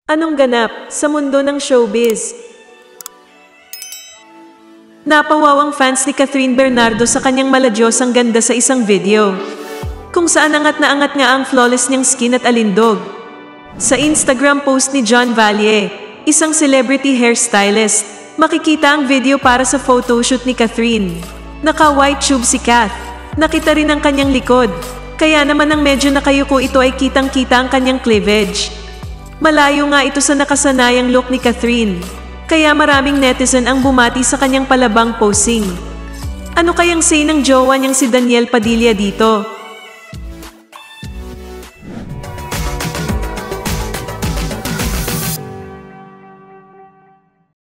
Anong ganap sa mundo ng showbiz? Napawawang fans ni Catherine Bernardo sa kanyang maladyosang ganda sa isang video, kung saan angat na angat nga ang flawless niyang skin at alindog. Sa Instagram post ni John Valle, isang celebrity hairstylist, makikita ang video para sa photoshoot ni Catherine. Naka-white tube si Kath. Nakita rin ang kanyang likod, kaya naman ang medyo nakayuko ito ay kitang-kita ang kanyang cleavage. Malayo nga ito sa nakasanayang look ni Catherine, kaya maraming netizen ang bumati sa kanyang palabang posing. Ano kayang say ng jowa niyang si Daniel Padilla dito?